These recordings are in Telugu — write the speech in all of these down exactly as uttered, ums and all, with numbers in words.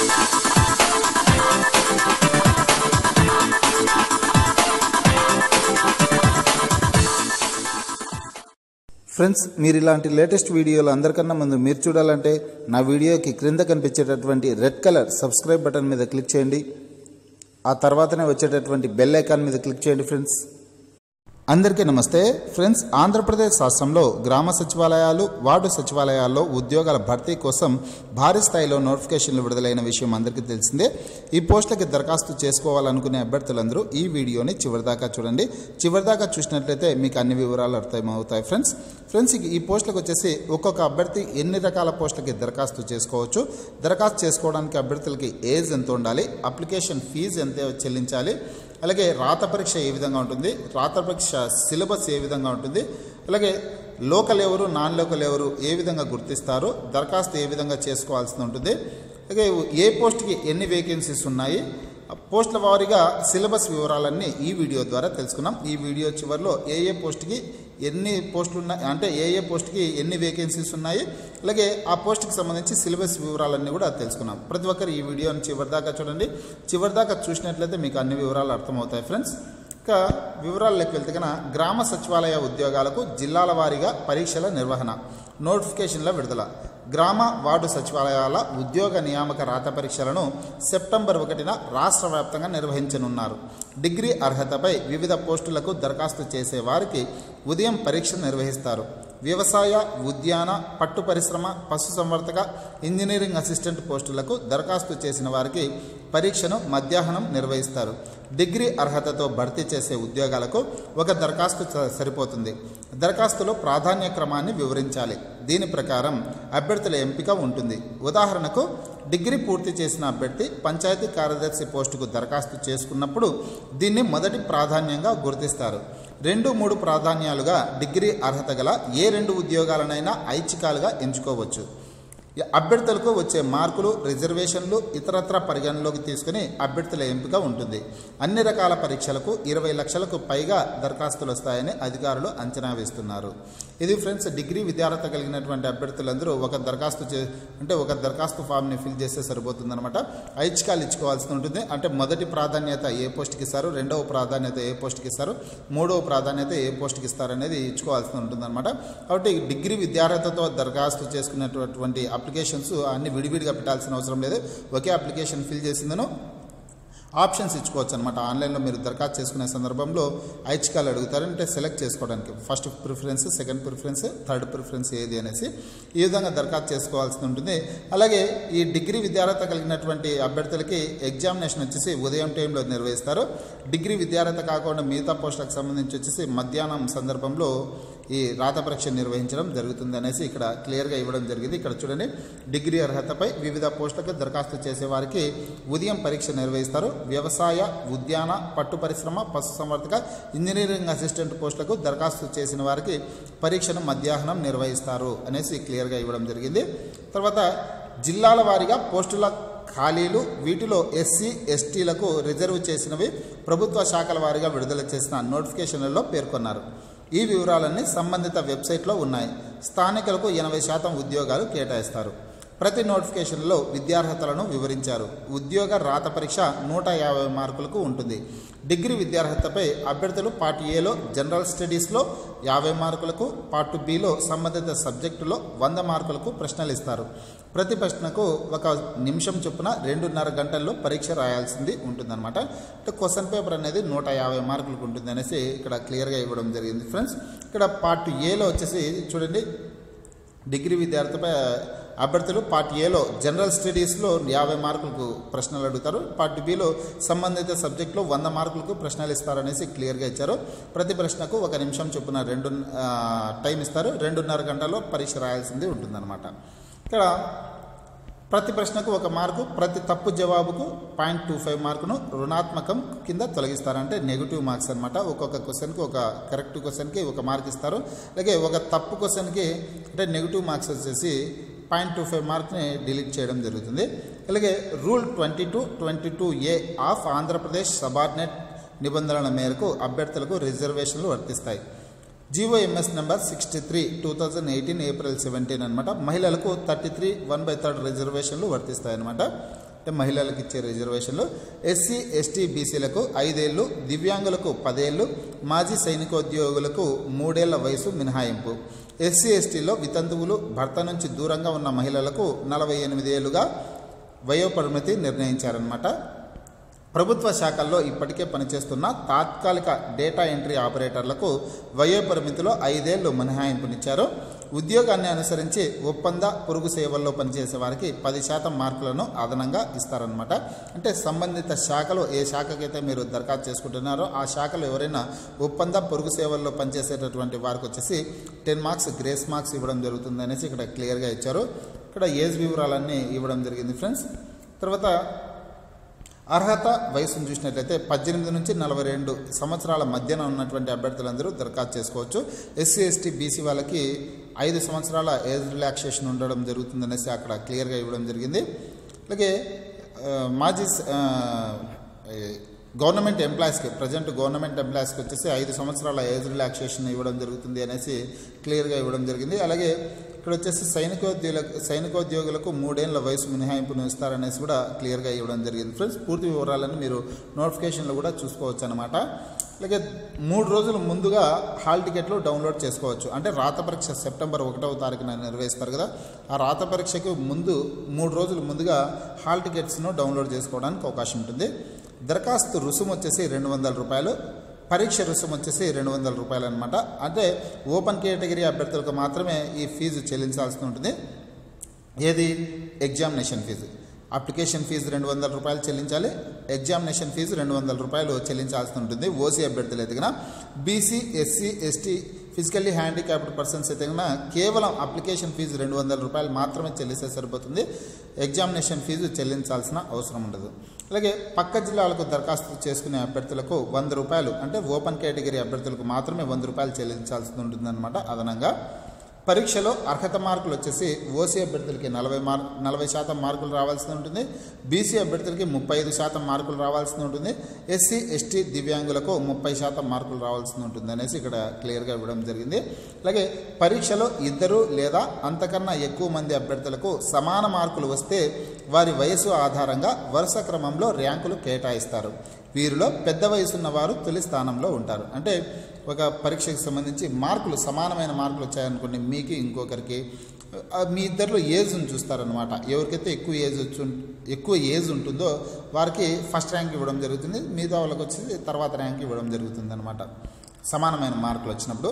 ఫ్రెండ్స్, మీరు ఇలాంటి లేటెస్ట్ వీడియోలు అందరికన్నా ముందు మీరు చూడాలంటే నా వీడియోకి క్రింద కనిపించేటటువంటి రెడ్ కలర్ సబ్స్క్రైబ్ బటన్ మీద క్లిక్ చేయండి. ఆ తర్వాతనే వచ్చేటటువంటి బెల్ ఐకాన్ మీద క్లిక్ చేయండి. ఫ్రెండ్స్, అందరికీ నమస్తే. ఫ్రెండ్స్, ఆంధ్రప్రదేశ్ రాష్ట్రంలో గ్రామ సచివాలయాలు, వార్డు సచివాలయాల్లో ఉద్యోగాల భర్తీ కోసం భారీ స్థాయిలో నోటిఫికేషన్లు విడుదలైన విషయం అందరికీ తెలిసిందే. ఈ పోస్టులకి దరఖాస్తు చేసుకోవాలనుకునే అభ్యర్థులందరూ ఈ వీడియోని చివరిదాకా చూడండి. చివరిదాకా చూసినట్లయితే మీకు అన్ని వివరాలు అర్థమవుతాయి. ఫ్రెండ్స్ ఫ్రెండ్స్ ఈ పోస్టులకు వచ్చేసి ఒక్కొక్క అభ్యర్థి ఎన్ని రకాల పోస్టులకి దరఖాస్తు చేసుకోవచ్చు, దరఖాస్తు చేసుకోవడానికి అభ్యర్థులకి ఏజ్ ఎంత ఉండాలి, అప్లికేషన్ ఫీజు ఎంత చెల్లించాలి, అలాగే రాత పరీక్ష ఏ విధంగా ఉంటుంది, రాత పరీక్ష సిలబస్ ఏ విధంగా ఉంటుంది, అలాగే లోకల్ ఎవరు నాన్ లోకల్ ఎవరు ఏ విధంగా గుర్తిస్తారు, దరఖాస్తు ఏ విధంగా చేసుకోవాల్సి ఉంటుంది, అలాగే ఏ పోస్ట్కి ఎన్ని వేకెన్సీస్ ఉన్నాయి, పోస్టుల వారీగా సిలబస్ వివరాలన్నీ ఈ వీడియో ద్వారా తెలుసుకున్నాం. ఈ వీడియో చివరిలో ఏ ఏ పోస్ట్కి ఎన్ని పోస్టులు ఉన్నాయి, అంటే ఏ ఏ పోస్ట్కి ఎన్ని వేకెన్సీస్ ఉన్నాయి, అలాగే ఆ పోస్ట్కి సంబంధించి సిలబస్ వివరాలన్నీ కూడా తెలుసుకున్నాం. ప్రతి ఒక్కరు ఈ వీడియోని చివరిదాకా చూడండి. చివరిదాకా చూసినట్లయితే మీకు అన్ని వివరాలు అర్థమవుతాయి. ఫ్రెండ్స్, ఇక వివరాల్లోకి వెళ్తే కన్నా గ్రామ సచివాలయ ఉద్యోగాలకు జిల్లాల వారీగా పరీక్షల నిర్వహణ, నోటిఫికేషన్ల విడుదల. గ్రామ వార్డు సచివాలయాల ఉద్యోగ నియామక రాత పరీక్షలను సెప్టెంబర్ ఒకటిన రాష్ట్ర వ్యాప్తంగా నిర్వహించనున్నారు. డిగ్రీ అర్హతపై వివిధ పోస్టులకు దరఖాస్తు చేసే వారికి ఉదయం పరీక్ష నిర్వహిస్తారు. వ్యవసాయ, ఉద్యాన, పట్టు పరిశ్రమ, పశుసంవర్ధక, ఇంజనీరింగ్ అసిస్టెంట్ పోస్టులకు దరఖాస్తు చేసిన వారికి పరీక్షను మధ్యాహ్నం నిర్వహిస్తారు. డిగ్రీ అర్హతతో భర్తీ చేసే ఉద్యోగాలకు ఒక దరఖాస్తు సరిపోతుంది. దరఖాస్తులో ప్రాధాన్య క్రమాన్ని వివరించాలి. దీని ప్రకారం అభ్యర్థుల ఎంపిక ఉంటుంది. ఉదాహరణకు, డిగ్రీ పూర్తి చేసిన అభ్యర్థి పంచాయతీ కార్యదర్శి పోస్టుకు దరఖాస్తు చేసుకున్నప్పుడు దీన్ని మొదటి ప్రాధాన్యంగా గుర్తిస్తారు. రెండు మూడు ప్రాధాన్యాలుగా డిగ్రీ అర్హత గల ఏ రెండు ఉద్యోగాలనైనా ఐచ్ఛికాలుగా ఎంచుకోవచ్చు. అభ్యర్థులకు వచ్చే మార్కులు, రిజర్వేషన్లు ఇతరత్ర పరిగణలోకి తీసుకుని అభ్యర్థుల ఎంపిక ఉంటుంది. అన్ని రకాల పరీక్షలకు ఇరవై లక్షలకు పైగా దరఖాస్తులు వస్తాయని అధికారులు అంచనా వేస్తున్నారు. ఇది ఫ్రెండ్స్, డిగ్రీ విద్యార్హత కలిగినటువంటి అభ్యర్థులందరూ ఒక దరఖాస్తు చే అంటే ఒక దరఖాస్తు ఫామ్ని ఫిల్ చేస్తే సరిపోతుందన్నమాట. ఐచ్ఛికాలు ఇచ్చుకోవాల్సి ఉంటుంది. అంటే మొదటి ప్రాధాన్యత ఏ పోస్ట్కి ఇస్తారు, రెండవ ప్రాధాన్యత ఏ పోస్ట్కి ఇస్తారు, మూడవ ప్రాధాన్యత ఏ పోస్ట్కి ఇస్తారు అనేది ఇచ్చుకోవాల్సి ఉంటుందన్నమాట. కాబట్టి డిగ్రీ విద్యార్హతతో దరఖాస్తు చేసుకునేటటువంటి అప్లికేషన్స్ అన్ని విడివిడిగా పెట్టాల్సిన అవసరం లేదు. ఒకే అప్లికేషన్ ఫిల్ చేసిందను ఆప్షన్స్ ఇచ్చుకోవచ్చు అనమాట. ఆన్లైన్లో మీరు దరఖాస్తు చేసుకునే సందర్భంలో ఐచ్ఛికాలు అడుగుతారు, అంటే సెలెక్ట్ చేసుకోవడానికి first preference, second preference, third preference ఏది అనేసి ఈ విధంగా దరఖాస్తు చేసుకోవాల్సి ఉంటుంది. అలాగే ఈ డిగ్రీ విద్యార్హత కలిగినటువంటి అభ్యర్థులకి ఎగ్జామినేషన్ వచ్చేసి ఉదయం టైంలో నిర్వహిస్తారు. డిగ్రీ విద్యార్హత కాకుండా మిగతా పోస్టులకు సంబంధించి వచ్చేసి మధ్యాహ్నం సందర్భంలో ఈ రాత పరీక్ష నిర్వహించడం జరుగుతుంది అనేసి ఇక్కడ క్లియర్గా ఇవ్వడం జరిగింది. ఇక్కడ చూడండి, డిగ్రీ అర్హతపై వివిధ పోస్టులకు దరఖాస్తు చేసే వారికి ఉదయం పరీక్ష నిర్వహిస్తారు. వ్యవసాయ, ఉద్యాన, పట్టు పరిశ్రమ, పశుసంవర్ధక, ఇంజనీరింగ్ అసిస్టెంట్ పోస్టులకు దరఖాస్తు చేసిన వారికి పరీక్షను మధ్యాహ్నం నిర్వహిస్తారు అనేసి క్లియర్గా ఇవ్వడం జరిగింది. తర్వాత జిల్లాల వారీగా పోస్టుల ఖాళీలు, వీటిలో ఎస్సీ ఎస్టీలకు రిజర్వ్ చేసినవి ప్రభుత్వ శాఖల వారీగా విడుదల చేసిన నోటిఫికేషన్లలో పేర్కొన్నారు. ఈ వివరాలన్నీ సంబంధిత వెబ్సైట్లో ఉన్నాయి. స్థానికులకు ఎనభై శాతం ఉద్యోగాలు కేటాయిస్తారు. ప్రతి నోటిఫికేషన్లో విద్యార్హతలను వివరించారు. ఉద్యోగ రాత పరీక్ష నూట యాభై మార్కులకు ఉంటుంది. డిగ్రీ విద్యార్హతపై అభ్యర్థులు పార్ట్ ఏలో జనరల్ స్టడీస్లో యాభై మార్కులకు, పార్ట్ బిలో సంబంధిత సబ్జెక్టులో వంద మార్కులకు ప్రశ్నలు ఇస్తారు. ప్రతి ప్రశ్నకు ఒక నిమిషం చొప్పున రెండున్నర గంటల్లో పరీక్ష రాయాల్సింది ఉంటుందన్నమాట. అంటే క్వశ్చన్ పేపర్ అనేది నూట యాభై మార్కులకు ఉంటుంది అనేసి ఇక్కడ క్లియర్గా ఇవ్వడం జరిగింది. ఫ్రెండ్స్, ఇక్కడ పార్ట్ ఏలో వచ్చేసి చూడండి, డిగ్రీ విద్యార్థిపై అభ్యర్థులు పార్ట్ ఏలో జనరల్ స్టడీస్లో యాభై మార్కులకు ప్రశ్నలు అడుగుతారు. పార్ట్ బిలో సంబంధిత సబ్జెక్టులో వంద మార్కులకు ప్రశ్నలు ఇస్తారనేసి క్లియర్గా ఇచ్చారు. ప్రతి ప్రశ్నకు ఒక నిమిషం చొప్పున రెండు టైం ఇస్తారు. రెండున్నర గంటల్లో పరీక్ష రాయాల్సింది ఉంటుందన్నమాట. ఇక్కడ ప్రతి ప్రశ్నకు ఒక మార్కు, ప్రతి తప్పు జవాబుకు పాయింట్ టూ ఫైవ్ మార్కును రుణాత్మకం కింద తొలగిస్తారంటే నెగిటివ్ మార్క్స్ అనమాట. ఒక్కొక్క క్వశ్చన్కి ఒక కరెక్ట్ క్వశ్చన్కి ఒక మార్క్ ఇస్తారు. అలాగే ఒక తప్పు క్వశ్చన్కి అంటే నెగిటివ్ మార్క్స్ వచ్చేసి పాయింట్ టూ ఫైవ్ మార్క్ని డిలీట్ చేయడం జరుగుతుంది. అలాగే rule twenty two twenty two A of Andhra Pradesh subordinate నిబంధనల మేరకు అభ్యర్థులకు రిజర్వేషన్లు వర్తిస్తాయి. GOMS number sixty three two thousand eighteen April seventeen అనమాట. మహిళలకు thirty three one by third రిజర్వేషన్లు వర్తిస్తాయన్నమాట. అంటే మహిళలకు ఇచ్చే రిజర్వేషన్లు. ఎస్సీ ఎస్టీ బీసీలకు ఐదేళ్లు, దివ్యాంగులకు పదేళ్లు, మాజీ సైనికోద్యోగులకు మూడేళ్ల వయసు మినహాయింపు. ఎస్సీ ఎస్టీలో వితంతువులు, భర్త నుంచి దూరంగా ఉన్న మహిళలకు నలభై ఎనిమిది ఏళ్లుగా వయోపరిమితి నిర్ణయించారన్నమాట. ప్రభుత్వ శాఖల్లో ఇప్పటికే పనిచేస్తున్న తాత్కాలిక డేటా ఎంట్రీ ఆపరేటర్లకు వయోపరిమితిలో ఐదేళ్లు మినహాయింపునిచ్చారు. ఉద్యోగాన్ని అనుసరించి ఒప్పంద పొరుగు సేవల్లో పనిచేసే వారికి పది శాతం మార్కులను అదనంగా ఇస్తారనమాట. అంటే సంబంధిత శాఖలో ఏ శాఖకైతే మీరు దరఖాస్తు చేసుకుంటున్నారో ఆ శాఖలో ఎవరైనా ఒప్పంద పొరుగు సేవల్లో పనిచేసేటటువంటి వారికి వచ్చేసి టెన్ మార్క్స్ గ్రేస్ మార్క్స్ ఇవ్వడం జరుగుతుంది అనేసి ఇక్కడ క్లియర్గా ఇచ్చారు. ఇక్కడ ఏజ్ వివరాలన్నీ ఇవ్వడం జరిగింది ఫ్రెండ్స్. తర్వాత అర్హత వయసును చూసినట్లయితే పద్దెనిమిది నుంచి నలభై రెండు సంవత్సరాల మధ్యన ఉన్నటువంటి అభ్యర్థులందరూ దరఖాస్తు చేసుకోవచ్చు. ఎస్సీ ఎస్టీ బీసీ వాళ్ళకి ఐదు సంవత్సరాల ఏజ్ రిలాక్సేషన్ ఉండడం జరుగుతుందనేసి అక్కడ క్లియర్గా ఇవ్వడం జరిగింది. అలాగే మాజీ గవర్నమెంట్ ఎంప్లాయీస్కి ప్రజెంట్ గవర్నమెంట్ ఎంప్లాయీస్కి వచ్చేసి ఐదు సంవత్సరాల ఏజ్ రిలాక్సేషన్ ఇవ్వడం జరుగుతుంది అనేసి క్లియర్గా ఇవ్వడం జరిగింది. అలాగే ఇక్కడ వచ్చేసి సైనికోద్యోగులకు సైనికోద్యోగులకు మూడేళ్ల వయసు మినహాయింపును ఇస్తారనేసి కూడా క్లియర్గా ఇవ్వడం జరిగింది ఫ్రెండ్స్. పూర్తి వివరాలను మీరు నోటిఫికేషన్లో కూడా చూసుకోవచ్చు అనమాట. అలాగే మూడు రోజులు ముందుగా హాల్ టికెట్లు డౌన్లోడ్ చేసుకోవచ్చు. అంటే రాత పరీక్ష సెప్టెంబర్ ఒకటవ తారీఖున నిర్వహిస్తారు కదా, ఆ రాత పరీక్షకు ముందు మూడు రోజులు ముందుగా హాల్ టికెట్స్ను డౌన్లోడ్ చేసుకోవడానికి అవకాశం ఉంటుంది. దరఖాస్తు రుసుము వచ్చేసి రెండు వందల రూపాయలు, పరీక్ష రుసుము వచ్చేసి రెండు వందల రూపాయలు అనమాట. అంటే ఓపెన్ కేటగిరీ అభ్యర్థులకు మాత్రమే ఈ ఫీజు చెల్లించాల్సి ఉంటుంది. ఏది ఎగ్జామినేషన్ ఫీజు, అప్లికేషన్ ఫీజు రెండు వందల రూపాయలు చెల్లించాలి, ఎగ్జామినేషన్ ఫీజు రెండు వందల రూపాయలు చెల్లించాల్సి ఉంటుంది ఓసీ అభ్యర్థులు ఎదిగిన. BC SC ST physically handicapped persons అయితే కన్నా కేవలం అప్లికేషన్ ఫీజు రెండు వందల రూపాయలు మాత్రమే చెల్లిస్తే సరిపోతుంది. ఎగ్జామినేషన్ ఫీజు చెల్లించాల్సిన అవసరం ఉండదు. అలాగే పక్క జిల్లాలకు దరఖాస్తు చేసుకునే అభ్యర్థులకు వంద రూపాయలు అంటే ఓపెన్ కేటగిరీ అభ్యర్థులకు మాత్రమే వంద రూపాయలు చెల్లించాల్సి ఉంటుందన్నమాట అదనంగా. పరీక్షలో అర్హత మార్కులు వచ్చేసి ఓసీ అభ్యర్థులకి నలభై మార్ నలభై శాతం మార్కులు రావాల్సి ఉంటుంది, బీసీ అభ్యర్థులకి ముప్పై ఐదు శాతం మార్కులు రావాల్సి ఉంటుంది, ఎస్సీ ఎస్టీ దివ్యాంగులకు ముప్పై శాతం మార్కులు రావాల్సి ఉంటుంది అనేసి ఇక్కడ క్లియర్గా ఇవ్వడం జరిగింది. అలాగే పరీక్షలో ఇద్దరు లేదా అంతకన్నా ఎక్కువ మంది అభ్యర్థులకు సమాన మార్కులు వస్తే వారి వయసు ఆధారంగా వరుస క్రమంలో ర్యాంకులు కేటాయిస్తారు. వీరిలో పెద్ద వయసున్న వారు తొలి స్థానంలో ఉంటారు. అంటే ఒక పరీక్షకు సంబంధించి మార్కులు సమానమైన మార్కులు వచ్చాయనుకోండి, మీకు ఇంకొకరికి మీ ఇద్దరిలో ఏజ్ని చూస్తారనమాట. ఎవరికైతే ఎక్కువ ఏజ్ వచ్చి ఎక్కువ ఏజ్ ఉంటుందో వారికి ఫస్ట్ ర్యాంక్ ఇవ్వడం జరుగుతుంది, మిగతా వాళ్ళకి వచ్చి తర్వాత ర్యాంక్ ఇవ్వడం జరుగుతుంది అనమాట సమానమైన మార్కులు వచ్చినప్పుడు.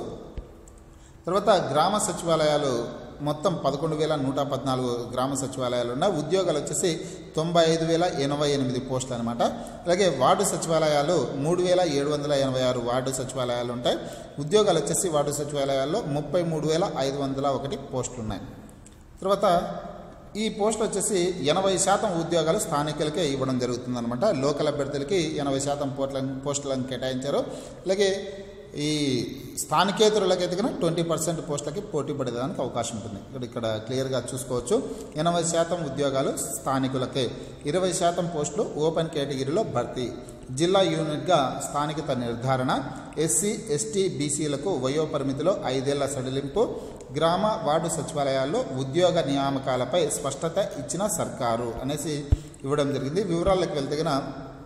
తర్వాత గ్రామ సచివాలయాలు మొత్తం పదకొండు వేల నూట పద్నాలుగు గ్రామ సచివాలయాలు ఉన్నాయి. ఉద్యోగాలు వచ్చేసి తొంభై ఐదు వేల ఎనభై ఎనిమిది పోస్టులు అనమాట. అలాగే వార్డు సచివాలయాలు మూడు వేల ఏడు వందల ఎనభై ఆరు వార్డు సచివాలయాలు ఉంటాయి. ఉద్యోగాలు వచ్చేసి వార్డు సచివాలయాల్లో ముప్పై మూడు వేల ఐదు వందల ఒకటి పోస్టులు ఉన్నాయి. తర్వాత ఈ పోస్టులు వచ్చేసి ఎనభై శాతం ఉద్యోగాలు స్థానికులకే ఇవ్వడం జరుగుతుంది అనమాట. లోకల్ అభ్యర్థులకి ఎనభై శాతం పోస్టులను పోస్టులను కేటాయించారు. అలాగే ఈ స్థానికేతరులకైతే కన్నా ట్వంటీ పర్సెంట్ పోస్టులకి పోటీ పడేదానికి అవకాశం ఉంటుంది. ఇక్కడ ఇక్కడ క్లియర్గా చూసుకోవచ్చు. ఎనభై శాతం ఉద్యోగాలు స్థానికులకే, ఇరవై శాతం పోస్టులు ఓపెన్ కేటగిరీలో భర్తీ. జిల్లా యూనిట్గా స్థానికత నిర్ధారణ, ఎస్సీ ఎస్టీ బీసీలకు వయోపరిమితిలో ఐదేళ్ల సడలింపు, గ్రామ వార్డు సచివాలయాల్లో ఉద్యోగ నియామకాలపై స్పష్టత ఇచ్చిన సర్కారు అనేసి ఇవ్వడం జరిగింది. వివరాలకు వెళ్తే కన్నా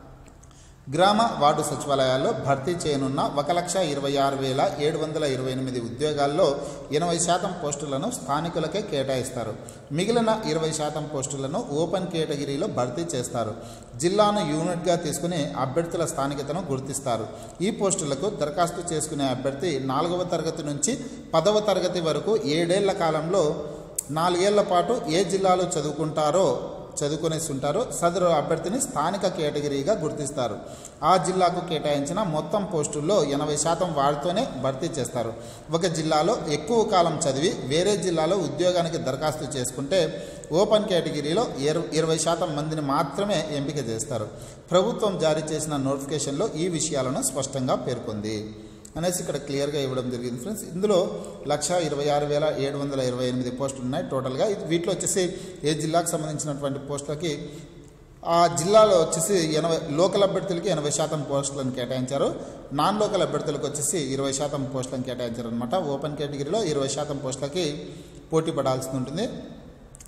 గ్రామ వార్డు సచివాలయాల్లో భర్తీ చేయనున్న ఒక లక్ష ఇరవై ఆరు వేల ఏడు వందల ఇరవై ఎనిమిది ఉద్యోగాల్లో ఎనభై శాతం పోస్టులను స్థానికులకే కేటాయిస్తారు. మిగిలిన ఇరవై శాతం పోస్టులను ఓపెన్ కేటగిరీలో భర్తీ చేస్తారు. జిల్లాను యూనిట్గా తీసుకుని అభ్యర్థుల స్థానికతను గుర్తిస్తారు. ఈ పోస్టులకు దరఖాస్తు చేసుకునే అభ్యర్థి నాలుగవ తరగతి నుంచి పదవ తరగతి వరకు ఏడేళ్ల కాలంలో నాలుగేళ్ల పాటు ఏ జిల్లాలో చదువుకుంటారో చదువుకునేసి ఉంటారో సదరు అభ్యర్థిని స్థానిక కేటగిరీగా గుర్తిస్తారు. ఆ జిల్లాకు కేటాయించిన మొత్తం పోస్టుల్లో ఎనభై శాతం వారితోనే భర్తీ చేస్తారు. ఒక జిల్లాలో ఎక్కువ కాలం చదివి వేరే జిల్లాలో ఉద్యోగానికి దరఖాస్తు చేసుకుంటే ఓపెన్ కేటగిరీలో ఇరవై శాతం మందిని మాత్రమే ఎంపిక చేస్తారు. ప్రభుత్వం జారీ చేసిన నోటిఫికేషన్లో ఈ విషయాలను స్పష్టంగా పేర్కొంది అనేసి ఇక్కడ క్లియర్గా ఇవ్వడం జరిగింది ఫ్రెండ్స్. ఇందులో లక్ష ఇరవై ఆరు వేల ఏడు వందల ఇరవై ఎనిమిది పోస్టులు ఉన్నాయి టోటల్గా. వీటిలో వచ్చేసి ఏ జిల్లాకు సంబంధించినటువంటి పోస్టులకి ఆ జిల్లాలో వచ్చేసి ఎనభై లోకల్ అభ్యర్థులకి ఎనభై శాతం పోస్టులను కేటాయించారు. నాన్ లోకల్ అభ్యర్థులకు వచ్చేసి ఇరవై శాతం పోస్టులను కేటాయించారు అనమాట. ఓపెన్ కేటగిరీలో ఇరవై శాతం పోస్టులకి పోటీ పడాల్సి ఉంటుంది.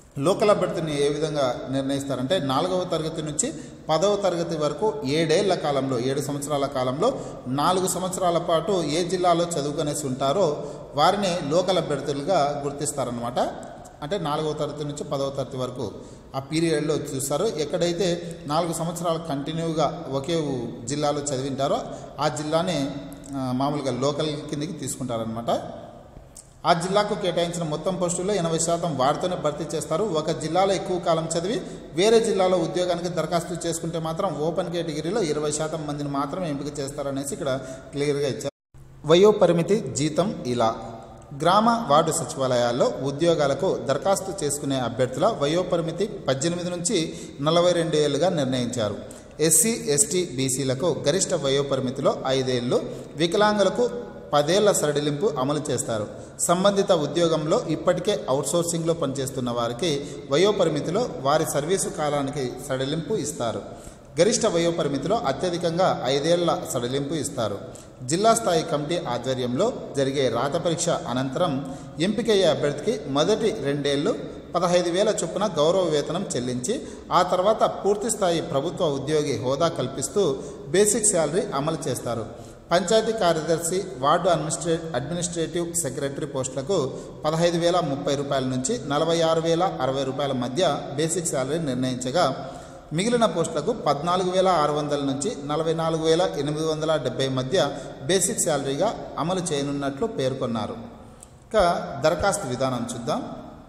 లోకల్ అభ్యర్థిని ఏ విధంగా నిర్ణయిస్తారంటే నాలుగవ తరగతి నుంచి పదవ తరగతి వరకు ఏడేళ్ల కాలంలో ఏడు సంవత్సరాల కాలంలో నాలుగు సంవత్సరాల పాటు ఏ జిల్లాలో చదువుకునేసి ఉంటారో వారిని లోకల్ అభ్యర్థులుగా గుర్తిస్తారనమాట. అంటే నాలుగవ తరగతి నుంచి పదవ తరగతి వరకు ఆ పీరియడ్లో చూస్తారు. ఎక్కడైతే నాలుగు సంవత్సరాలు కంటిన్యూగా ఒకే జిల్లాలో చదివింటారో ఆ జిల్లాని మామూలుగా లోకల్ కిందకి తీసుకుంటారనమాట. ఆ జిల్లాకు కేటాయించిన మొత్తం పోస్టుల్లో ఎనభై శాతం వారితోనే భర్తీ చేస్తారు. ఒక జిల్లాలో ఎక్కువ కాలం చదివి వేరే జిల్లాలో ఉద్యోగానికి దరఖాస్తు చేసుకుంటే మాత్రం ఓపెన్ కేటగిరీలో ఇరవై శాతం మందిని మాత్రమే ఎంపిక చేస్తారనేసి ఇక్కడ క్లియర్గా ఇచ్చారు. వయో పరిమితి, జీతం ఇలా. గ్రామ వార్డు సచివాలయాల్లో ఉద్యోగాలకు దరఖాస్తు చేసుకునే అభ్యర్థుల వయో పరిమితి పద్దెనిమిది నుంచి నలభై రెండు ఏళ్లుగా నిర్ణయించారు. ఎస్సీ, ఎస్టీ, బీసీలకు గరిష్ట వయో పరిమితిలో ఐదేళ్లు, వికలాంగులకు పదేళ్ల సడలింపు అమలు చేస్తారు. సంబంధిత ఉద్యోగంలో ఇప్పటికే అవుట్సోర్సింగ్లో పనిచేస్తున్న వారికి వయోపరిమితిలో వారి సర్వీసు కాలానికి సడలింపు ఇస్తారు. గరిష్ట వయోపరిమితిలో అత్యధికంగా ఐదేళ్ల సడలింపు ఇస్తారు. జిల్లా స్థాయి కమిటీ ఆధ్వర్యంలో జరిగే రాత పరీక్ష అనంతరం ఎంపికయ్యే అభ్యర్థికి మొదటి రెండేళ్లు పదహైదు వేల చొప్పున గౌరవ వేతనం చెల్లించి ఆ తర్వాత పూర్తిస్థాయి ప్రభుత్వ ఉద్యోగి హోదా కల్పిస్తూ బేసిక్ శాలరీ అమలు చేస్తారు. పంచాయతీ కార్యదర్శి, వార్డు అడ్మినిస్ట్రే అడ్మినిస్ట్రేటివ్ సెక్రటరీ పోస్టులకు పదహైదు వేల ముప్పై రూపాయల నుంచి నలభై ఆరు వేల అరవై రూపాయల మధ్య బేసిక్ శాలరీ నిర్ణయించగా మిగిలిన పోస్టులకు పద్నాలుగు వేల ఆరు వందల నుంచి నలభై నాలుగు వేల ఎనిమిది వందల డెబ్బై మధ్య బేసిక్ శాలరీగా అమలు చేయనున్నట్లు పేర్కొన్నారు. ఇక దరఖాస్తు విధానం చూద్దాం.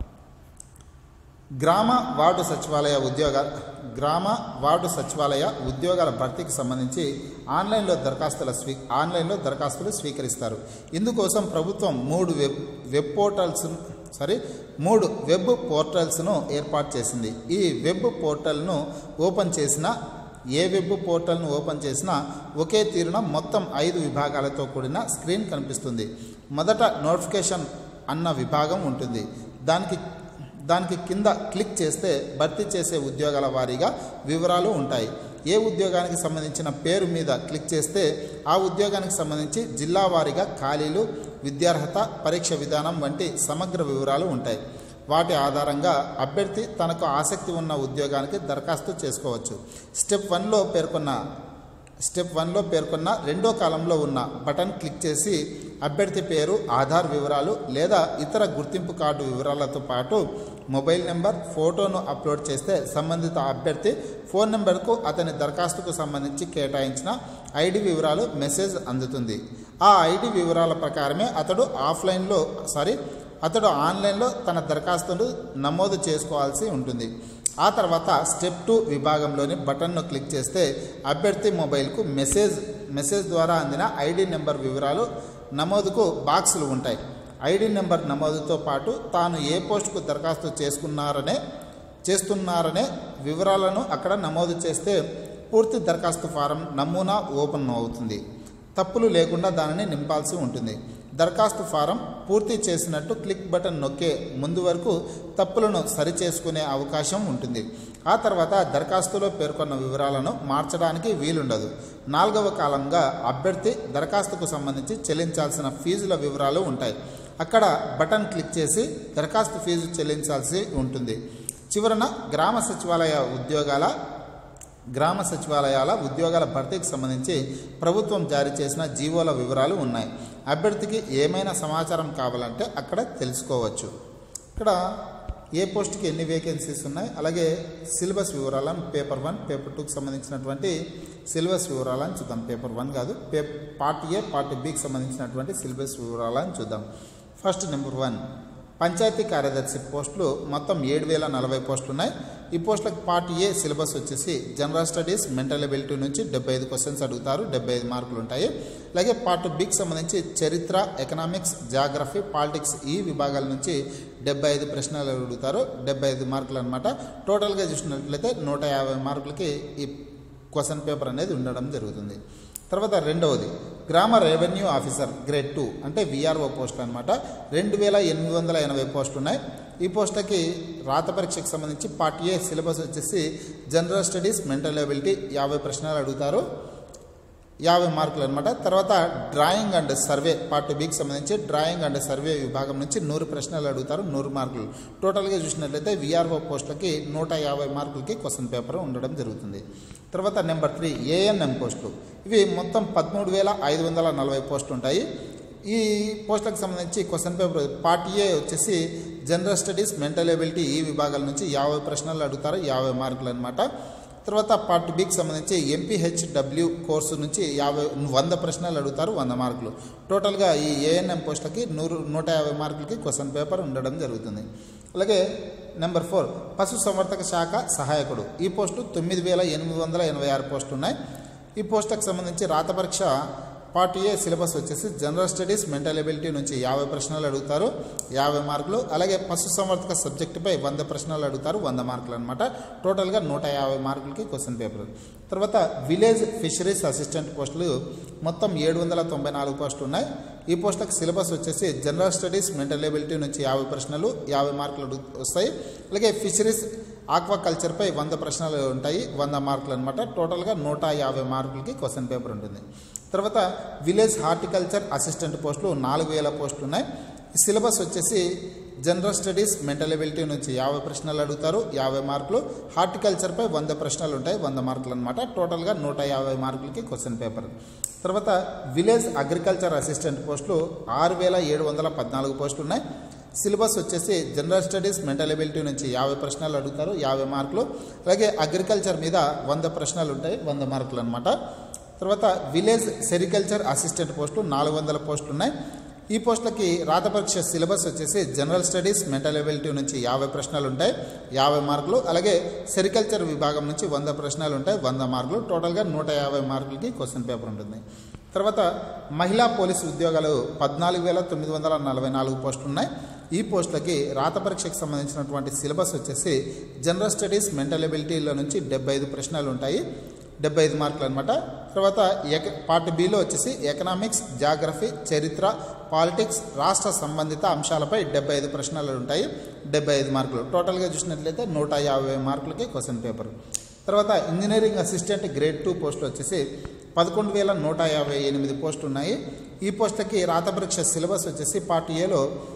గ్రామ వార్డు సచివాలయ ఉద్యోగ గ్రామ వార్డు సచివాలయ ఉద్యోగాల భర్తీకి సంబంధించి ఆన్లైన్లో దరఖాస్తుల స్వీ ఆన్లైన్లో దరఖాస్తులు స్వీకరిస్తారు. ఇందుకోసం ప్రభుత్వం మూడు వెబ్ వెబ్ పోర్టల్స్ సారీ మూడు వెబ్ పోర్టల్స్ను ఏర్పాటు చేసింది. ఈ వెబ్ పోర్టల్ను ఓపెన్ చేసిన ఏ వెబ్ పోర్టల్ను ఓపెన్ చేసినా ఒకే తీరున మొత్తం ఐదు విభాగాలతో కూడిన స్క్రీన్ కనిపిస్తుంది. మొదట నోటిఫికేషన్ అన్న విభాగం ఉంటుంది. దానికి దానికి కింద క్లిక్ చేస్తే భర్తీ చేసే ఉద్యోగాల వారీగా వివరాలు ఉంటాయి. ఏ ఉద్యోగానికి సంబంధించిన పేరు మీద క్లిక్ చేస్తే ఆ ఉద్యోగానికి సంబంధించి జిల్లా వారీగా ఖాళీలు, విద్యార్హత, పరీక్ష విధానం వంటి సమగ్ర వివరాలు ఉంటాయి. వాటి ఆధారంగా అభ్యర్థి తనకు ఆసక్తి ఉన్న ఉద్యోగానికి దరఖాస్తు చేసుకోవచ్చు. స్టెప్ వన్లో పేర్కొన్న స్టెప్ వన్లో పేర్కొన్న రెండో కాలంలో ఉన్న బటన్ క్లిక్ చేసి అభ్యర్థి పేరు, ఆధార్ వివరాలు లేదా ఇతర గుర్తింపు కార్డు వివరాలతో పాటు మొబైల్ నెంబర్, ఫోటోను అప్లోడ్ చేస్తే సంబంధిత అభ్యర్థి ఫోన్ నెంబర్కు అతని దరఖాస్తుకు సంబంధించి కేటాయించిన ఐడి వివరాలు మెసేజ్ అందుతుంది. ఆ ఐడి వివరాల ప్రకారమే అతడు ఆఫ్లైన్లో సారీ అతడు ఆన్లైన్లో తన దరఖాస్తును నమోదు చేసుకోవాల్సి ఉంటుంది. ఆ తర్వాత స్టెప్ టూ విభాగంలోని బటన్ను క్లిక్ చేస్తే అభ్యర్థి మొబైల్కు మెసేజ్ మెసేజ్ ద్వారా అందిన ఐడి నెంబర్ వివరాలు నమోదుకు బాక్సులు ఉంటాయి. ఐడి నెంబర్ నమోదుతో పాటు తాను ఏ పోస్టుకు దరఖాస్తు చేసుకున్నారనే చేస్తున్నారనే వివరాలను అక్కడ నమోదు చేస్తే పూర్తి దరఖాస్తు ఫారం నమూనా ఓపెన్ అవుతుంది. తప్పులు లేకుండా దానిని నింపాల్సి ఉంటుంది. దరఖాస్తు ఫారం పూర్తి చేసినట్టు క్లిక్ బటన్ నొక్కే ముందు వరకు తప్పులను సరిచేసుకునే అవకాశం ఉంటుంది. ఆ తర్వాత దరఖాస్తులో పేర్కొన్న వివరాలను మార్చడానికి వీలుండదు. నాలుగవ కాలంగా అభ్యర్థి దరఖాస్తుకు సంబంధించి చెల్లించాల్సిన ఫీజుల వివరాలు ఉంటాయి. అక్కడ బటన్ క్లిక్ చేసి దరఖాస్తు ఫీజు చెల్లించాల్సి ఉంటుంది. చివరన గ్రామ సచివాలయ ఉద్యోగాల గ్రామ సచివాలయాల ఉద్యోగాల భర్తీకి సంబంధించి ప్రభుత్వం జారీ చేసిన జీవోల వివరాలు ఉన్నాయి. అభ్యర్థికి ఏమైనా సమాచారం కావాలంటే అక్కడ తెలుసుకోవచ్చు. ఇక్కడ ఏ పోస్ట్కి ఎన్ని వేకెన్సీస్ ఉన్నాయి, అలాగే సిలబస్ వివరాలను పేపర్ వన్ పేపర్ టూకి సంబంధించినటువంటి సిలబస్ వివరాలను చూద్దాం. పేపర్ వన్ కాదు, పే పార్ట్ ఏ పార్ట్ బికి సంబంధించినటువంటి సిలబస్ వివరాలను చూద్దాం. ఫస్ట్ నెంబర్ వన్ పంచాయతీ కార్యదర్శి పోస్టులు మొత్తం ఏడు వేల నలభై పోస్టులు ఉన్నాయి. ఈ పోస్టులకు పార్ట్ ఏ సిలబస్ వచ్చేసి జనరల్ స్టడీస్, మెంటల్ ఎబిలిటీ నుంచి డెబ్బై ఐదు క్వశ్చన్స్ అడుగుతారు, డెబ్బై ఐదు మార్కులు ఉంటాయి. అలాగే పార్ట్ బికి సంబంధించి చరిత్ర, ఎకనామిక్స్, జాగ్రఫీ, పాలిటిక్స్ ఈ విభాగాల నుంచి డెబ్బై ఐదు ప్రశ్నలు అడుగుతారు, డెబ్బై ఐదు మార్కులు అనమాట. టోటల్గా చూసినట్లయితే నూట యాభై మార్కులకి ఈ క్వశ్చన్ పేపర్ అనేది ఉండడం జరుగుతుంది. తర్వాత రెండవది గ్రామ రెవెన్యూ ఆఫీసర్ గ్రేడ్ టూ అంటే విఆర్ఓ పోస్టులు అనమాట. రెండు వేల ఎనిమిది వందల ఎనభై పోస్టులు ఉన్నాయి. ఈ పోస్టులకి రాత పరీక్షకు సంబంధించి పార్ట్ ఏ సిలబస్ వచ్చేసి జనరల్ స్టడీస్, మెంటల్ ఎబిలిటీ యాభై ప్రశ్నలు అడుగుతారు. యాభై మార్కులు అనమాట. తర్వాత డ్రాయింగ్ అండ్ సర్వే పార్ట్ బికి సంబంధించి డ్రాయింగ్ అండ్ సర్వే విభాగం నుంచి నూరు ప్రశ్నలు అడుగుతారు, నూరు మార్కులు. టోటల్గా చూసినట్లయితే విఆర్ఓ పోస్టులకి నూట యాభై మార్కులకి క్వశ్చన్ పేపర్ ఉండడం జరుగుతుంది. తర్వాత నెంబర్ త్రీ ఏఎన్ఎం పోస్టులు. ఇవి మొత్తం పదమూడు వేల ఐదు వందల నలభై పోస్టులు ఉంటాయి. ఈ పోస్టులకు సంబంధించి క్వశ్చన్ పేపర్ పార్ట్ ఏ వచ్చేసి జనరల్ స్టడీస్, మెంటల్ ఎబిలిటీ ఈ విభాగాల నుంచి యాభై ప్రశ్నలు అడుగుతారు, యాభై మార్కులు అనమాట. తర్వాత పార్ట్ బికి సంబంధించి ఎంపీహెచ్డబ్ల్యూ కోర్సు నుంచి యాభై వంద ప్రశ్నలు అడుగుతారు, వంద మార్కులు. టోటల్గా ఈ ఏఎన్ఎం పోస్టులకి నూరు నూట యాభై మార్కులకి క్వశ్చన్ పేపర్ ఉండడం జరుగుతుంది. అలాగే నెంబర్ ఫోర్ పశు సంవర్ధక శాఖ సహాయకుడు. ఈ పోస్టు తొమ్మిది వేల ఎనిమిది వందల ఎనభై ఆరు పోస్టులు ఉన్నాయి. ఈ పోస్టులకు సంబంధించి రాత పరీక్ష పార్ట్ ఏ సిలబస్ వచ్చేసి జనరల్ స్టడీస్, మెంటల్ ఎబిలిటీ నుంచి యాభై ప్రశ్నలు అడుగుతారు, యాభై మార్కులు. అలాగే పశు సంవర్ధక సబ్జెక్టుపై వంద ప్రశ్నలు అడుగుతారు, వంద మార్కులు అనమాట. టోటల్గా నూట యాభై మార్కులకి క్వశ్చన్ పేపర్. తర్వాత విలేజ్ ఫిషరీస్ అసిస్టెంట్ పోస్టులు మొత్తం ఏడు వందల తొంభై నాలుగు పోస్టులు ఉన్నాయి. ఈ పోస్టులకు సిలబస్ వచ్చేసి జనరల్ స్టడీస్, మెంటల్ ఎబిలిటీ నుంచి యాభై ప్రశ్నలు, యాభై మార్కులు వస్తాయి. అలాగే ఫిషరీస్ ఆక్వాకల్చర్పై వంద ప్రశ్నలు ఉంటాయి, వంద మార్కులు అనమాట. టోటల్గా నూట యాభై మార్కులకి క్వశ్చన్ పేపర్ ఉంటుంది. తర్వాత విలేజ్ హార్టికల్చర్ అసిస్టెంట్ పోస్టులు నాలుగు వేల పోస్టులు ఉన్నాయి. ఈ సిలబస్ వచ్చేసి జనరల్ స్టడీస్, మెంటల్ ఎబిలిటీ నుంచి యాభై ప్రశ్నలు అడుగుతారు, యాభై మార్కులు. హార్టికల్చర్పై వంద ప్రశ్నలు ఉంటాయి, వంద మార్కులు అనమాట. టోటల్గా నూట యాభై మార్కులకి క్వశ్చన్ పేపర్. తర్వాత విలేజ్ అగ్రికల్చర్ అసిస్టెంట్ పోస్టులు ఆరు వేల ఏడు వందల పద్నాలుగు పోస్టులు ఉన్నాయి. సిలబస్ వచ్చేసి జనరల్ స్టడీస్, మెంటల్ ఎబిలిటీ నుంచి యాభై ప్రశ్నలు అడుగుతారు, యాభై మార్కులు. అలాగే అగ్రికల్చర్ మీద వంద ప్రశ్నలు ఉంటాయి, వంద మార్కులు అనమాట. తర్వాత విలేజ్ సెరికల్చర్ అసిస్టెంట్ పోస్టులు నాలుగు వందల పోస్టులు ఉన్నాయి. ఈ పోస్టులకి రాత పరీక్ష సిలబస్ వచ్చేసి జనరల్ స్టడీస్, మెంటల్ ఎబిలిటీ నుంచి యాభై ప్రశ్నలు ఉంటాయి, యాభై మార్కులు. అలాగే సెరికల్చర్ విభాగం నుంచి వంద ప్రశ్నలు ఉంటాయి, వంద మార్కులు. టోటల్గా నూట యాభై మార్కులకి క్వశ్చన్ పేపర్ ఉంటుంది. తర్వాత మహిళా పోలీసు ఉద్యోగాలు పద్నాలుగు వేల తొమ్మిది వందల నలభై నాలుగు పోస్టులు ఉన్నాయి. ఈ పోస్టులకి రాత పరీక్షకు సంబంధించినటువంటి సిలబస్ వచ్చేసి జనరల్ స్టడీస్, మెంటల్ ఎబిలిటీల నుంచి డెబ్బై ఐదు ప్రశ్నలు ఉంటాయి, డెబ్బై ఐదు మార్కులు అనమాట. తర్వాత ఎక పార్ట్ బిలో వచ్చేసి ఎకనామిక్స్, జాగ్రఫీ, చరిత్ర, పాలిటిక్స్, రాష్ట్ర సంబంధిత అంశాలపై డెబ్బై ఐదు ప్రశ్నలు ఉంటాయి, డెబ్బై ఐదు మార్కులు. టోటల్గా చూసినట్లయితే నూట యాభై మార్కులకి క్వశ్చన్ పేపర్. తర్వాత ఇంజనీరింగ్ అసిస్టెంట్ గ్రేడ్ టూ పోస్టులు వచ్చేసి పదకొండు వేల నూట యాభై ఎనిమిది పోస్టులు ఉన్నాయి. ఈ పోస్టులకి రాత పరీక్ష సిలబస్ వచ్చేసి పార్ట్ ఏలో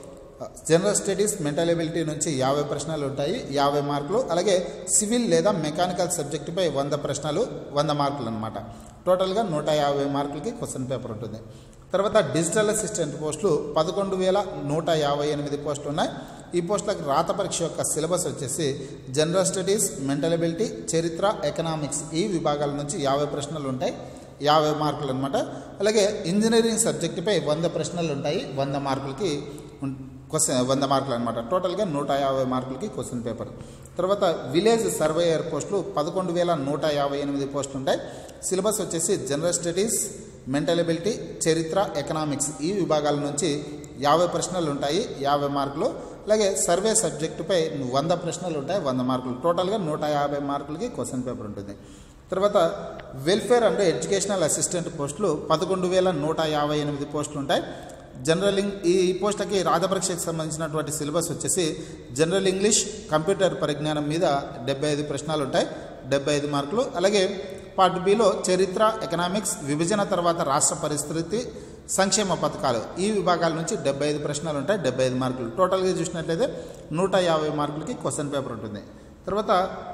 జనరల్ స్టడీస్, మెంటల్ ఎబిలిటీ నుంచి యాభై ప్రశ్నలు ఉంటాయి, యాభై మార్కులు. అలాగే సివిల్ లేదా మెకానికల్ సబ్జెక్టుపై వంద ప్రశ్నలు, వంద మార్కులు అనమాట. టోటల్గా నూట యాభై మార్కులకి క్వశ్చన్ పేపర్ ఉంటుంది. తర్వాత డిజిటల్ అసిస్టెంట్ పోస్టులు పదకొండు వేల నూట యాభై ఎనిమిది పోస్టులు ఉన్నాయి. ఈ పోస్టులకు రాత పరీక్ష యొక్క సిలబస్ వచ్చేసి జనరల్ స్టడీస్, మెంటల్ ఎబిలిటీ, చరిత్ర, ఎకనామిక్స్ ఈ విభాగాల నుంచి యాభై ప్రశ్నలు ఉంటాయి, యాభై మార్కులు అనమాట. అలాగే ఇంజనీరింగ్ సబ్జెక్టుపై వంద ప్రశ్నలు ఉంటాయి, వంద మార్కులకి క్వశ్చన్ వంద మార్కులు అనమాట. టోటల్గా నూట యాభై మార్కులకి క్వశ్చన్ పేపర్. తర్వాత విలేజ్ సర్వేయర్ పోస్టులు పదకొండు వేల నూట యాభై ఎనిమిది పోస్టులు ఉంటాయి. సిలబస్ వచ్చేసి జనరల్ స్టడీస్, మెంటల్ ఎబిలిటీ, చరిత్ర, ఎకనామిక్స్ ఈ విభాగాల నుంచి యాభై ప్రశ్నలు ఉంటాయి, యాభై మార్కులు. అలాగే సర్వే సబ్జెక్టుపై వంద ప్రశ్నలు ఉంటాయి, వంద మార్కులు. టోటల్గా నూట యాభై మార్కులకి క్వశ్చన్ పేపర్ ఉంటుంది. తర్వాత వెల్ఫేర్ అండ్ ఎడ్యుకేషనల్ అసిస్టెంట్ పోస్టులు పదకొండు వేల నూట యాభై ఎనిమిది పోస్టులు ఉంటాయి. జనరల్ ఈ పోస్టులకి రాత పరీక్షకు సంబంధించినటువంటి సిలబస్ వచ్చేసి జనరల్ ఇంగ్లీష్, కంప్యూటర్ పరిజ్ఞానం మీద డెబ్బై ఐదు ప్రశ్నలు ఉంటాయి, డెబ్బై ఐదు మార్కులు. అలాగే పార్ట్ బిలో చరిత్ర, ఎకనామిక్స్, విభజన తర్వాత రాష్ట్ర పరిస్థితి, సంక్షేమ పథకాలు ఈ విభాగాల నుంచి డెబ్బై ఐదు ప్రశ్నలు ఉంటాయి, డెబ్బై ఐదు మార్కులు. టోటల్గా చూసినట్లయితే నూట యాభై మార్కులకి క్వశ్చన్ పేపర్ ఉంటుంది. తర్వాత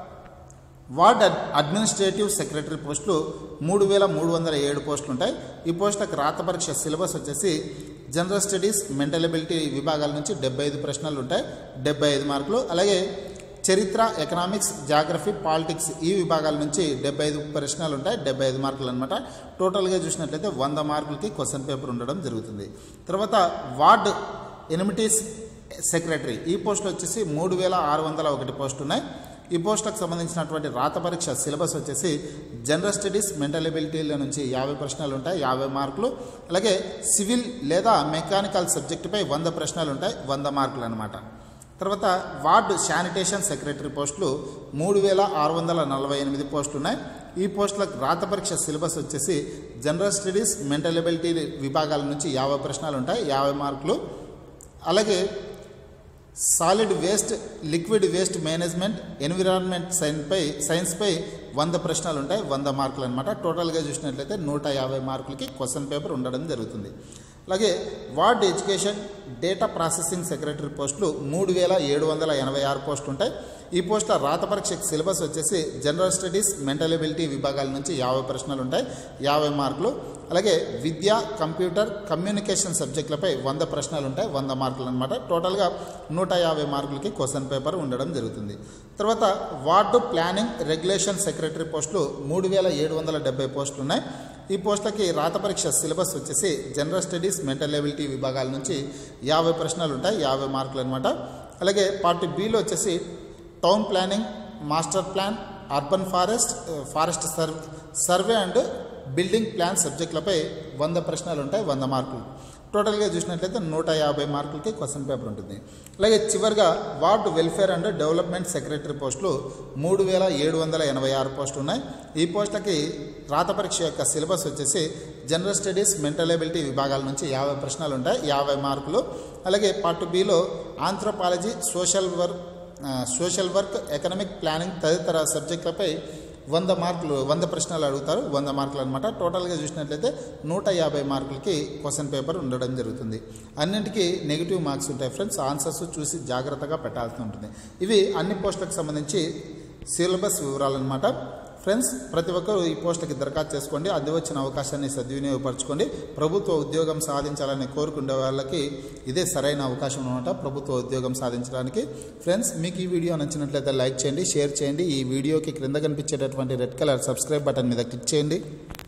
వార్డ్ అడ్మినిస్ట్రేటివ్ సెక్రటరీ పోస్టులు మూడు వేల మూడు వందల ఏడు పోస్టులు ఉంటాయి. ఈ పోస్టులకు రాత పరీక్ష సిలబస్ వచ్చేసి జనరల్ స్టడీస్, మెంటల్ ఎబిలిటీ విభాగాల నుంచి డెబ్బై ఐదు ప్రశ్నలు ఉంటాయి, డెబ్బై ఐదు మార్కులు. అలాగే చరిత్ర, ఎకనామిక్స్, జాగ్రఫీ, పాలిటిక్స్ ఈ విభాగాల నుంచి డెబ్బై ఐదు ప్రశ్నలు ఉంటాయి, డెబ్బై ఐదు మార్కులు అనమాట. టోటల్గా చూసినట్లయితే వంద మార్కులకి క్వశ్చన్ పేపర్ ఉండడం జరుగుతుంది. తర్వాత వార్డ్ ఎనిమిటీస్ సెక్రటరీ ఈ పోస్టులు వచ్చేసి మూడు వేల ఆరు వందల ఒకటి పోస్టులు ఉన్నాయి. ఈ పోస్టులకు సంబంధించినటువంటి రాత పరీక్ష సిలబస్ వచ్చేసి జనరల్ స్టడీస్, మెంటల్ ఎబిలిటీల నుంచి యాభై ప్రశ్నలు ఉంటాయి, యాభై మార్కులు. అలాగే సివిల్ లేదా మెకానికల్ సబ్జెక్టుపై వంద ప్రశ్నలు ఉంటాయి, వంద మార్కులు అనమాట. తర్వాత వార్డు శానిటేషన్ సెక్రటరీ పోస్టులు మూడు వేల ఆరు వందల నలభై ఎనిమిది పోస్టులు ఉన్నాయి. ఈ పోస్టులకు రాత పరీక్ష సిలబస్ వచ్చేసి జనరల్ స్టడీస్, మెంటల్ ఎబిలిటీ విభాగాల నుంచి యాభై ప్రశ్నలు ఉంటాయి, యాభై మార్కులు. అలాగే solid waste, liquid waste management, environment సైన్స్పై సైన్స్పై వంద ప్రశ్నలు ఉంటాయి, వంద మార్కులు అనమాట. టోటల్గా చూసినట్లయితే నూట యాభై మార్కులకి క్వశ్చన్ పేపర్ ఉండడం జరుగుతుంది. అలాగే ward education data processing secretary పోస్టులు మూడు వేల ఏడు వందల ఎనభై ఆరు పోస్టులు ఉంటాయి. ఈ పోస్టుల రాత పరీక్షకు సిలబస్ వచ్చేసి జనరల్ స్టడీస్, మెంటల్ ఎబిలిటీ విభాగాల నుంచి యాభై ప్రశ్నలు ఉంటాయి, యాభై మార్కులు. అలాగే విద్య, కంప్యూటర్, కమ్యూనికేషన్ సబ్జెక్టులపై వంద ప్రశ్నలు ఉంటాయి, వంద మార్కులు అనమాట. టోటల్గా నూట యాభై మార్కులకి క్వశ్చన్ పేపర్ ఉండడం జరుగుతుంది. తర్వాత వార్డు ప్లానింగ్ రెగ్యులేషన్ సెక్రటరీ పోస్టులు మూడు వేల ఏడు వందల డెబ్బై పోస్టులు ఉన్నాయి. ఈ పోస్టులకి రాత పరీక్ష సిలబస్ వచ్చేసి జనరల్ స్టడీస్, మెంటల్ ఎబిలిటీ విభాగాల నుంచి యాభై ప్రశ్నలు ఉంటాయి, యాభై మార్కులు అనమాట. అలాగే పార్ట్ బిలో వచ్చేసి town planning, master plan, urban forest, forest serve survey and building plan సబ్జెక్టులపై వంద ప్రశ్నలు ఉంటాయి, వంద మార్కులు. టోటల్గా చూసినట్లయితే నూట యాభై మార్కులకి క్వశ్చన్ పేపర్ ఉంటుంది. అలాగే చివరిగా ward welfare and development secretary పోస్టులు మూడు వేల ఏడు వందల ఎనభై ఆరు పోస్టులు ఉన్నాయి. ఈ పోస్టులకి రాత పరీక్ష యొక్క సిలబస్ వచ్చేసి జనరల్ స్టడీస్, మెంటల్ ఎబిలిటీ విభాగాల నుంచి యాభై ప్రశ్నలు ఉంటాయి, యాభై మార్కులు. అలాగే పార్ట్ బిలో anthropology, social work social work economic planning తదితర సబ్జెక్టులపై వంద మార్కులు వంద ప్రశ్నలు అడుగుతారు, వంద మార్కులు అనమాట. టోటల్గా చూసినట్లయితే నూట యాభై మార్కులకి క్వశ్చన్ పేపర్ ఉండడం జరుగుతుంది. అన్నింటికీ నెగిటివ్ మార్క్స్ ఉంటాయి ఫ్రెండ్స్. ఆన్సర్స్ చూసి జాగ్రత్తగా పెట్టాల్సి ఉంటుంది. ఇవి అన్ని పోస్టులకు సంబంధించి సిలబస్ వివరాలు అనమాట. ఫ్రెండ్స్, ప్రతి ఒక్కరూ ఈ పోస్టులకి దరఖాస్తు చేసుకోండి. అది వచ్చిన అవకాశాన్ని సద్వినియోగపరచుకోండి. ప్రభుత్వ ఉద్యోగం సాధించాలని కోరుకునే వాళ్ళకి ఇదే సరైన అవకాశం అనమాట, ప్రభుత్వ ఉద్యోగం సాధించడానికి. ఫ్రెండ్స్, మీకు ఈ వీడియో నచ్చినట్లయితే లైక్ చేయండి, షేర్ చేయండి. ఈ వీడియోకి క్రింద కనిపించేటటువంటి రెడ్ కలర్ సబ్స్క్రైబ్ బటన్ మీద క్లిక్ చేయండి.